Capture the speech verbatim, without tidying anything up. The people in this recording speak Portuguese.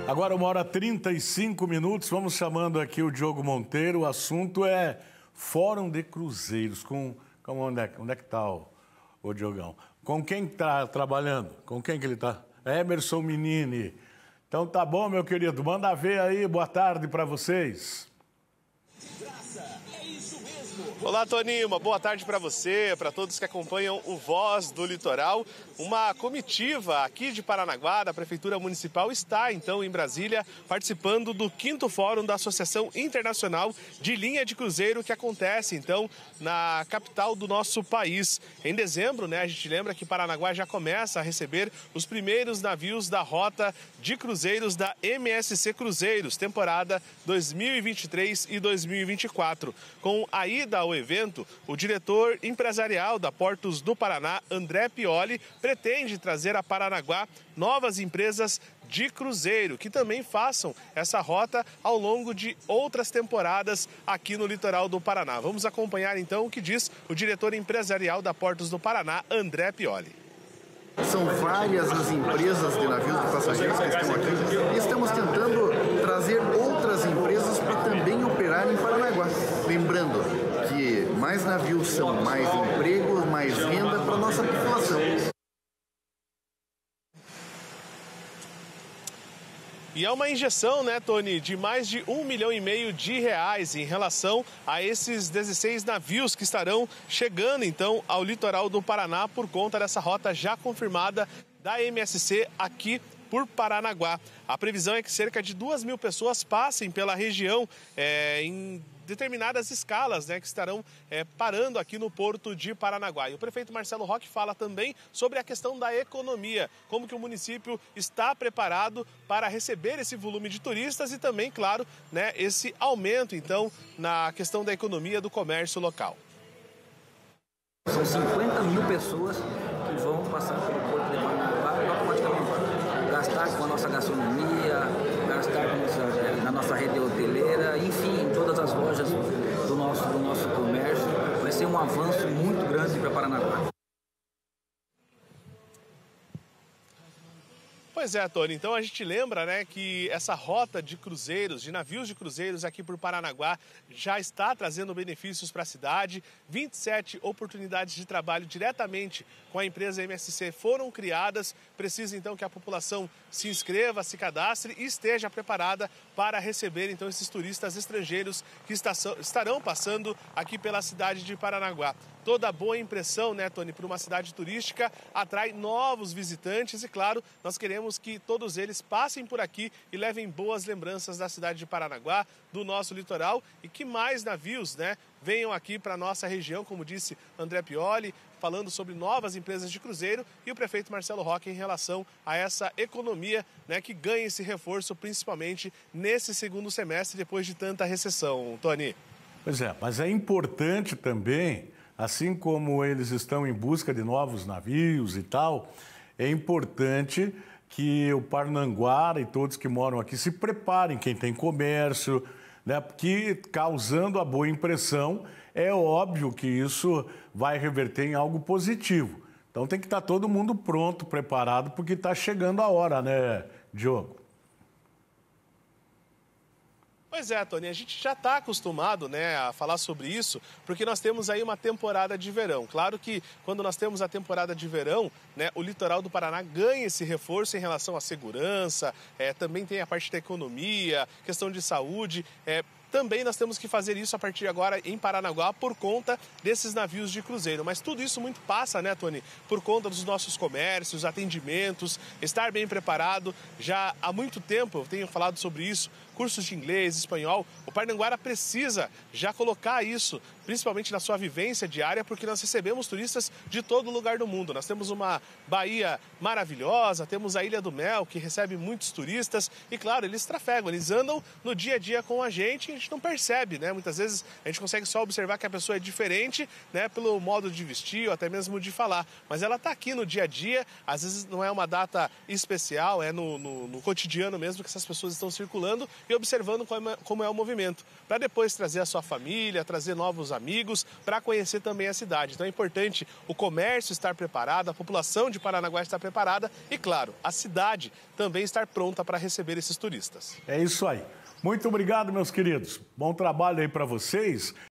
Agora, uma hora e trinta e cinco minutos, vamos chamando aqui o Diogo Monteiro. O assunto é Fórum de Cruzeiros. Com, com onde é, onde é que está o, o Diogão? Com quem está trabalhando? Com quem que ele está? Emerson Menini. Então tá bom, meu querido. Manda ver aí. Boa tarde para vocês. Olá, Toninho. Uma boa tarde para você, para todos que acompanham o Voz do Litoral. Uma comitiva aqui de Paranaguá, da Prefeitura Municipal, está então em Brasília participando do quinto Fórum da Associação Internacional de Linha de Cruzeiro, que acontece então na capital do nosso país. Em dezembro, né, a gente lembra que Paranaguá já começa a receber os primeiros navios da rota de cruzeiros da M S C Cruzeiros, temporada dois mil e vinte e três e dois mil e vinte e quatro. Com a ida ao evento, o diretor empresarial da Portos do Paraná, André Pioli, pretende trazer a Paranaguá novas empresas de cruzeiro que também façam essa rota ao longo de outras temporadas aqui no litoral do Paraná. Vamos acompanhar então o que diz o diretor empresarial da Portos do Paraná, André Pioli. São várias as empresas de navios de passageiros que estão aqui e estamos tentando trazer outras empresas para também operar em Paranaguá. Lembrando que mais navios são mais empregos, mais renda para a nossa população. E é uma injeção, né, Tony, de mais de um milhão e meio de reais em relação a esses dezesseis navios que estarão chegando, então, ao litoral do Paraná por conta dessa rota já confirmada da M S C aqui por Paranaguá. A previsão é que cerca de duas mil pessoas passem pela região é, em determinadas escalas, né, que estarão é, parando aqui no porto de Paranaguá. E o prefeito Marcelo Roque fala também sobre a questão da economia, como que o município está preparado para receber esse volume de turistas e também, claro, né, esse aumento, então, na questão da economia do comércio local. São cinquenta mil pessoas que vão passar pelo porto de Paranaguá automaticamente gastar com a nossa gastronomia, gastar com nossa, na nossa rede hoteleira, enfim, em todas as lojas do nosso, do nosso comércio. Vai ser um avanço muito grande para Paranaguá. Pois é, Tony. Então a gente lembra, né, que essa rota de cruzeiros, de navios de cruzeiros aqui por Paranaguá já está trazendo benefícios para a cidade. vinte e sete oportunidades de trabalho diretamente com a empresa M S C foram criadas. Precisa então que a população se inscreva, se cadastre e esteja preparada para receber então esses turistas estrangeiros que está, estarão passando aqui pela cidade de Paranaguá. Toda boa impressão, né, Tony, para uma cidade turística atrai novos visitantes e, claro, nós queremos que todos eles passem por aqui e levem boas lembranças da cidade de Paranaguá, do nosso litoral e que mais navios, né, venham aqui para a nossa região, como disse André Pioli, falando sobre novas empresas de cruzeiro e o prefeito Marcelo Roque em relação a essa economia, né, que ganha esse reforço principalmente nesse segundo semestre depois de tanta recessão, Tony. Pois é, mas é importante também, assim como eles estão em busca de novos navios e tal, é importante que o Parnanguara e todos que moram aqui se preparem, quem tem comércio, né? Porque causando a boa impressão, é óbvio que isso vai reverter em algo positivo. Então tem que estar todo mundo pronto, preparado, porque está chegando a hora, né, Diogo? Pois é, Tony, a gente já está acostumado, né, a falar sobre isso, porque nós temos aí uma temporada de verão. Claro que quando nós temos a temporada de verão, né, o litoral do Paraná ganha esse reforço em relação à segurança, é, também tem a parte da economia, questão de saúde, é, também nós temos que fazer isso a partir de agora em Paranaguá por conta desses navios de cruzeiro. Mas tudo isso muito passa, né, Tony? Por conta dos nossos comércios, atendimentos, estar bem preparado. Já há muito tempo eu tenho falado sobre isso, cursos de inglês, espanhol. O Parnanguara precisa já colocar isso, principalmente na sua vivência diária, porque nós recebemos turistas de todo lugar do mundo. Nós temos uma Bahia maravilhosa, temos a Ilha do Mel, que recebe muitos turistas. E, claro, eles trafegam, eles andam no dia a dia com a gente e a gente não percebe, né? Muitas vezes a gente consegue só observar que a pessoa é diferente, né, pelo modo de vestir ou até mesmo de falar. Mas ela está aqui no dia a dia, às vezes não é uma data especial, é no, no, no cotidiano mesmo que essas pessoas estão circulando e observando como é, como é o movimento. Para depois trazer a sua família, trazer novos amigos, para conhecer também a cidade. Então é importante o comércio estar preparado, a população de Paranaguá estar preparada e, claro, a cidade também estar pronta para receber esses turistas. É isso aí. Muito obrigado, meus queridos. Bom trabalho aí para vocês.